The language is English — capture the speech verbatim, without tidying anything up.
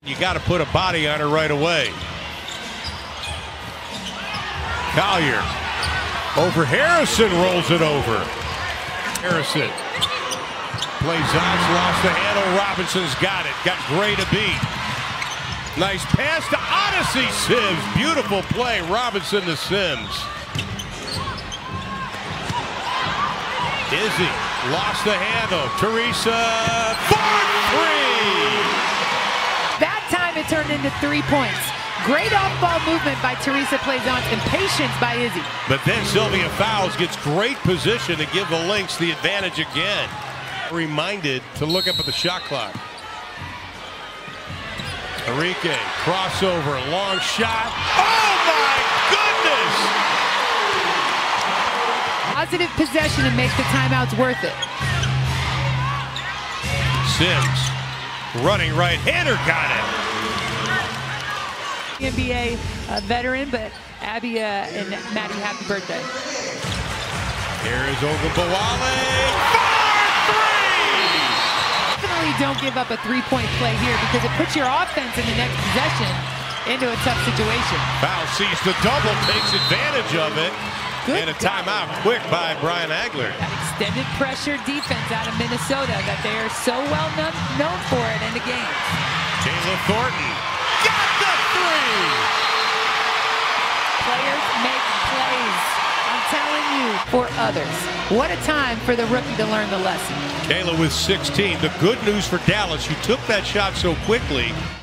You got to put a body on her right away. Collier over Harrison, rolls it over. Harrison plays out, lost the handle. Robinson's got it. Got Gray to beat. Nice pass to Odyssey Sims. Beautiful play. Robinson to Sims. Izzy lost the handle. Teresa for three. That time it turned into three points. Great off-ball movement by Teresa Plaisance and patience by Izzy. But then Sylvia Fowles gets great position to give the Lynx the advantage again. Reminded to look up at the shot clock. Enrique, crossover, long shot. Oh my goodness! Positive possession and make the timeouts worth it. Sims, running right-hander, got it. N B A uh, veteran, but Abby uh, and Maddie, happy birthday. Here is Ogunbowale for three! Definitely don't give up a three-point play here because it puts your offense in the next possession into a tough situation. Foul sees the double, takes advantage of it. Good and a timeout quick by Brian Agler. That extended pressure defense out of Minnesota that they are so well known, known for it in the games. Kayla Thornton got the three! Players make plays. I'm telling you, for others. What a time for the rookie to learn the lesson. Kayla with sixteen. The good news for Dallas, you took that shot so quickly.